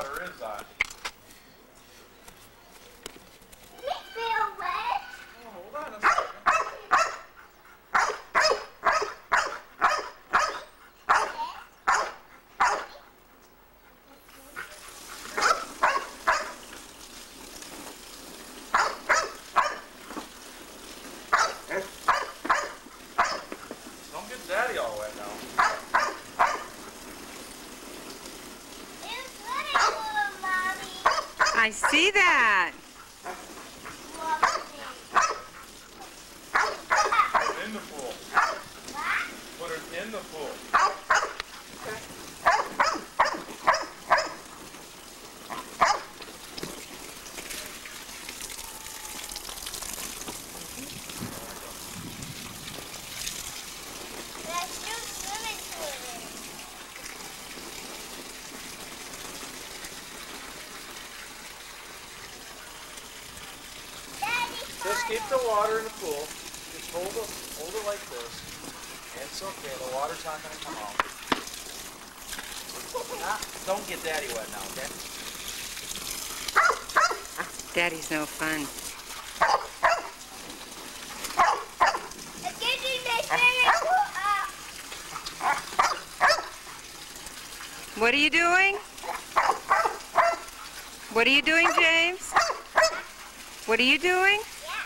water is that? You feel wet? Oh, hold on a second. Don't get Daddy all wet now. It's swimming pool, Mommy. I see that. In the pool. Put her in the pool. There's no swimming pool there. Daddy, Just keep the water in the pool. Just hold it like this. It's okay. The water's not going to come out. Don't get Daddy wet now, okay? Daddy's no fun. it's getting my swimming pool up. What are you doing? What are you doing, James? What are you doing? Yeah.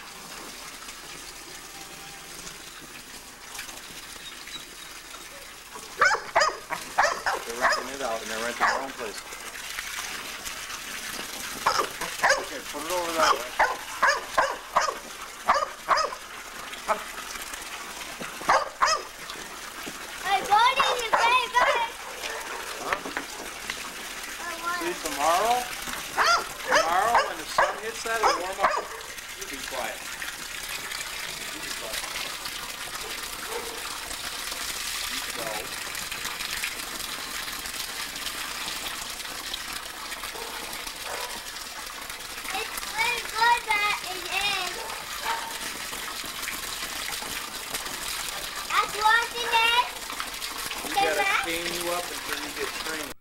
They're renting it out and they're renting their own place. Okay, put it over that way. My body is very good. Huh? I want See, tomorrow when the sun hits that, it'll warm up. You be quiet. You be quiet. You go. It's very good that it is. That's watching it. You gotta clean you up until you get trained.